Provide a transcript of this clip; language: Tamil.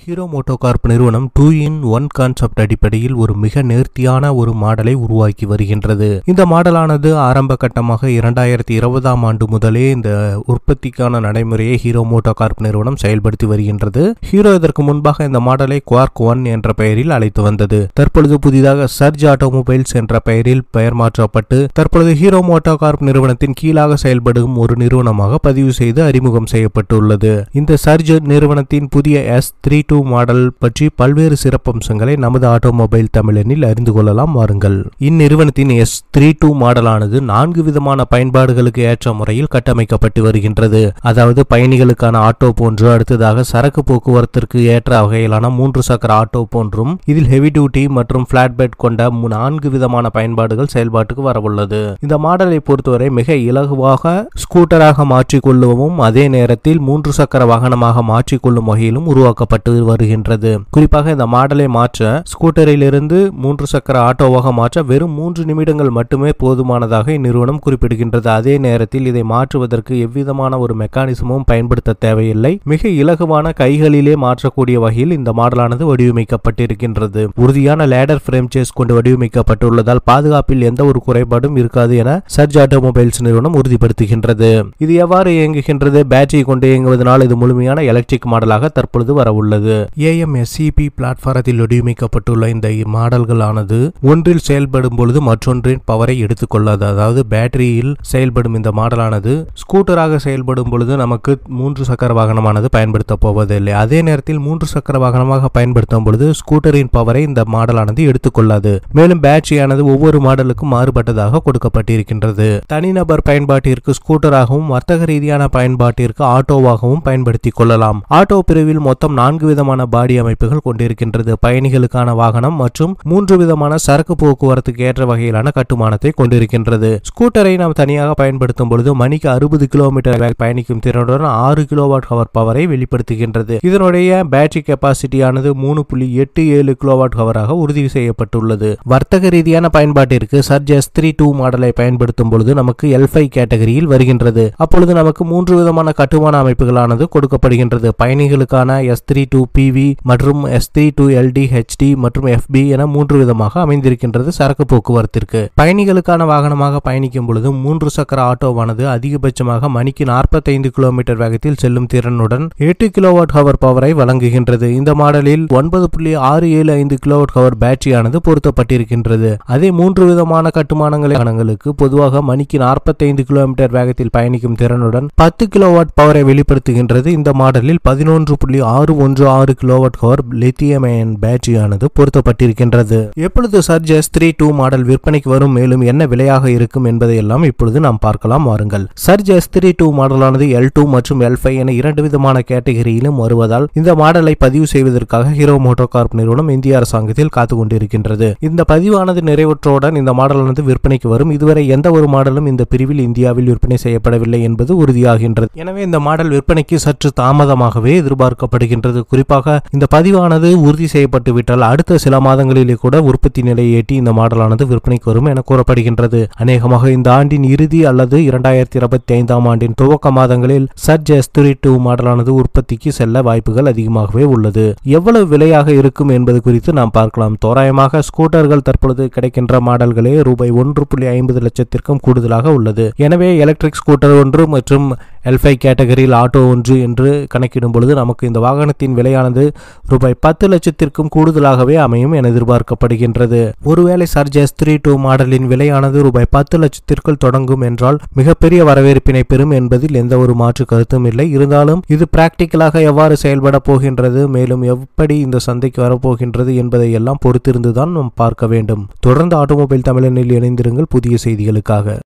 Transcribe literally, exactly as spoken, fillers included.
ஹீரோ மோட்டோகார்ப் நிறுவனம் டூ இன் ஒன் கான்செப்ட் அடிப்படையில் ஒரு மிக நேர்த்தியான ஒரு மாடலை உருவாக்கி வருகின்றது. இந்த மாடலானது ஆரம்ப கட்டமாக இரண்டாயிரத்தி இருபதாம் ஆண்டு முதலே இந்த உற்பத்திக்கான நடைமுறையை ஹீரோ மோட்டோகார்ப் நிறுவனம் செயல்படுத்தி வருகின்றது. ஹீரோ இதற்கு முன்பாக இந்த மாடலை குவார்க் ஒன் என்ற பெயரில் அழைத்து வந்தது. தற்பொழுது புதிதாக சர்ஜ் ஆட்டோமொபைல்ஸ் என்ற பெயரில் பெயர் மாற்றப்பட்டு தற்பொழுது ஹீரோ மோட்டோகார்ப் நிறுவனத்தின் கீழாக செயல்படும் ஒரு நிறுவனமாக பதிவு செய்து அறிமுகம் செய்யப்பட்டுள்ளது. இந்த சர்ஜ் நிறுவனத்தின் புதிய எஸ் த்ரீ டூ மாடல் பற்றி பல்வேறு சிறப்பம்சங்களை நமது ஆட்டோமொபைல் தமிழனில் அறிந்து கொள்ளலாம் வாருங்கள். இந்நிறுவனத்தின் எஸ் த்ரீ டூ மாடலானது நான்கு விதமான பயன்பாடுகளுக்கு ஏற்ற முறையில் கட்டமைக்கப்பட்டு வருகின்றது. அதாவது பயணிகளுக்கான ஆட்டோ போன்று, அடுத்ததாக சரக்கு போக்குவரத்திற்கு ஏற்ற வகையிலான மூன்று சக்கர ஆட்டோ போன்றும், இதில் ஹெவி டியூட்டி மற்றும் பிளாட் பெட் கொண்ட நான்கு விதமான பயன்பாடுகள் செயல்பாட்டுக்கு வரவுள்ளது. இந்த மாடலை பொறுத்தவரை மிக இலகுவாக ஸ்கூட்டராக மாற்றிக்கொள்ளவும் அதே நேரத்தில் மூன்று சக்கர வாகனமாக மாற்றிக்கொள்ளும் வகையிலும் உருவாக்கப்பட்டு வருகின்றது. குறிப்பாக இந்த மாடலை மாற்ற ஸ்கூட்டரில் இருந்து மூன்று சக்கர ஆட்டோவாக மாற்ற வெறும் மூன்று நிமிடங்கள் மட்டுமே போதுமானதாக இந்நிறுவனம் குறிப்பிடுகின்றது. அதே நேரத்தில் இதை மாற்றுவதற்கு எவ்விதமான ஒரு மெக்கானிசமும் பயன்படுத்த தேவையில்லை. மிக இலகுவான கைகளிலே மாற்றக்கூடிய வகையில் இந்த மாடலானது வடிவமைக்கப்பட்டிருக்கின்றது. உறுதியான லேடர் பிரேம் சேஸ் கொண்டு வடிவமைக்கப்பட்டுள்ளதால் பாதுகாப்பில் எந்த ஒரு குறைபாடும் இருக்காது என சர்ஜ் ஆட்டோமொபைல்ஸ் நிறுவனம் உறுதிப்படுத்துகின்றது. இது எவ்வாறு இயங்குகின்றது? பேட்டரி கொண்டு இயங்குவதனால் இது முழுமையான எலக்ட்ரிக் மாடலாக தற்பொழுது வரவுள்ளது. A M S C P பிளாட்பாரத்தில் வடிவமைக்கப்பட்டுள்ள இந்த மாடல்களானது ஒன்றில் செயல்படும் பொழுது மற்றொன்றின் பவரை எடுத்துக்கொள்ளாது. அதாவது பேட்டரியில் செயல்படும் இந்த மாடலானது ஸ்கூட்டராக செயல்படும் பொழுது நமக்கு மூன்று சக்கர வாகனமானது பயன்படுத்த போவதில்லை. அதே நேரத்தில் மூன்று சக்கர வாகனமாக பயன்படுத்தும் பொழுது ஸ்கூட்டரின் பவரை இந்த மாடலானது எடுத்துக்கொள்ளாது. மேலும் பேட்டரியானது ஒவ்வொரு மாடலுக்கும் மாறுபட்டதாக கொடுக்கப்பட்டிருக்கின்றது. தனிநபர் பயன்பாட்டிற்கு ஸ்கூட்டராகவும் வர்த்தக ரீதியான பயன்பாட்டிற்கு ஆட்டோவாகவும் பயன்படுத்திக் கொள்ளலாம். ஆட்டோ பிரிவில் மொத்தம் நான்கு விதமான பாடி அமைப்புகள் கொண்டிருக்கின்றது. பயணிகளுக்கான வாகனம் மற்றும் மூன்று விதமான சரக்கு போக்குவரத்துக்கு ஏற்ற வகையிலான கட்டுமானத்தை கொண்டிருக்கின்றது. ஸ்கூட்டரை நாம் தனியாக பயன்படுத்தும் பொழுது மணிக்கு அறுபது கிலோமீட்டர் பயணிக்கும் திறனுடன் ஆறு கிலோவாட் ஹவர் பவரை வெளிப்படுத்துகின்றது. இதனுடைய பேட்டரி கெப்பாசிட்டியானது மூணு புள்ளி எட்டு ஏழு கிலோவாட் ஹவராக உறுதி செய்யப்பட்டுள்ளது. வர்த்தக ரீதியான பயன்பாட்டிற்கு சர்ஜ் எஸ் த்ரீ டூ மாடலை பயன்படுத்தும் பொழுது நமக்கு எல் ஃபைவ் கேட்டகரியில் வருகின்றது. அப்பொழுது நமக்கு மூன்று விதமான கட்டுமான அமைப்புகளானது கொடுக்கப்படுகின்றது. பயணிகளுக்கான S three two P V மற்றும் S three two L D H D மற்றும் எஃப் பி என மூன்று விதமாக அமைந்திருக்கின்றது. சரக்கு போக்குவரத்திற்கு பயணிகளுக்கான வாகனமாக பயணிக்கும் பொழுது மூன்று சக்கர ஆட்டோவானது அதிகபட்சமாக மணிக்கு நாற்பத்தைந்து கிலோமீட்டர் வேகத்தில் செல்லும் திறனுடன் எட்டு கிலோவாட் ஹவர் பவரை வழங்குகின்றது. இந்த மாடலில் ஒன்பது புள்ளி ஆறு ஏழு ஐந்து கிலோவாட் ஹவர் பேட்டரியானது பொருத்தப்பட்டிருக்கின்றது. அதே மூன்று விதமான கட்டுமானங்களுக்கு பொதுவாக மணிக்கு நாற்பத்தைந்து கிலோமீட்டர் வேகத்தில் பயணிக்கும் திறனுடன் பத்து கிலோவாட் பவரை வெளிப்படுத்துகின்றது. இந்த மாடலில் பதினொன்று புள்ளி ஆறு ஒன்று ஆறு கிலோவாட் ஹவர் லித்தியம் அயன் பேட்டரியானது பொருத்தப்பட்டிருக்கின்றது. எப்பொழுது surge S three two model விற்பனைக்கு வரும், மேலும் என்ன விலையாக இருக்கும் என்பதை எல்லாம் இப்பொழுது நாம் பார்க்கலாம் வாருங்கள். சர்ஜ் எஸ் த்ரீ டூ மாடலானது எல் டூ மற்றும் எல் ஃபைவ் என இரண்டு விதமான கேட்டகரியிலும் வருவதால் இந்த மாடலை பதிவு செய்வதற்காக ஹீரோ மோட்டோகார்ப் நிறுவனம் இந்திய அரசாங்கத்தில் காத்துக் கொண்டிருக்கின்றது. இந்த பதிவானது நிறைவுற்றவுடன் இந்த மாடலானது விற்பனைக்கு வரும். இதுவரை எந்த ஒரு மாடலும் இந்த பிரிவில் இந்தியாவில் விற்பனை செய்யப்படவில்லை என்பது உறுதியாகின்றது. எனவே இந்த மாடல் விற்பனைக்கு சற்று தாமதமாகவே எதிர்பார்க்கப்படுகின்றது. குறிப்பாக இந்த பதிவானது உறுதி செய்யப்பட்டு விட்டால் அடுத்த சில மாதங்களிலே கூட உற்பத்தி நிலையை எட்டி இந்த மாடலானது விற்பனைக்கு வரும் என கூறப்படுகின்றது. அநேகமாக இந்த ஆண்டின் இறுதி அல்லது இரண்டாயிரத்தி இருபத்தி ஐந்தாம் ஆண்டின் துவக்க மாதங்களில் சர்ஜ் எஸ் த்ரீ டூ மாடலானது உற்பத்திக்கு செல்ல வாய்ப்புகள் அதிகமாகவே உள்ளது. எவ்வளவு விலையாக இருக்கும் என்பது குறித்து நாம் பார்க்கலாம். தோராயமாக ஸ்கூட்டர்கள் தற்பொழுது கிடைக்கின்ற மாடல்களே ரூபாய் ஒன்று புள்ளி ஐம்பது லட்சத்திற்கும் கூடுதலாக உள்ளது. எனவே எலக்ட்ரிக் ஸ்கூட்டர் ஒன்று மற்றும் எல் ஃபைவ் கேட்டகரியில் ஆட்டோ ஒன்று என்று கணக்கிடும் பொழுது நமக்கு இந்த வாகனத்தின் விலையானது ரூபாய் பத்து லட்சத்திற்கும் கூடுதலாகவே அமையும் என எதிர்பார்க்கப்படுகின்றது. ஒருவேளை சர்ஜ் எஸ் த்ரீ டூ மாடலின் விலையானது ரூபாய் பத்து லட்சத்திற்குள் தொடங்கும் என்றால் மிகப்பெரிய வரவேற்பினை பெறும் என்பதில் எந்த ஒரு மாற்று கருத்தும் இல்லை. இருந்தாலும் இது பிராக்டிக்கலாக எவ்வாறு செயல்பட போகின்றது, மேலும் எப்படி இந்த சந்தைக்கு வரப்போகின்றது என்பதை எல்லாம் பொறுத்திருந்துதான் நாம் பார்க்க வேண்டும். தொடர்ந்து ஆட்டோமொபைல் தமிழனில் இணைந்திருங்கள் புதிய செய்திகளுக்காக.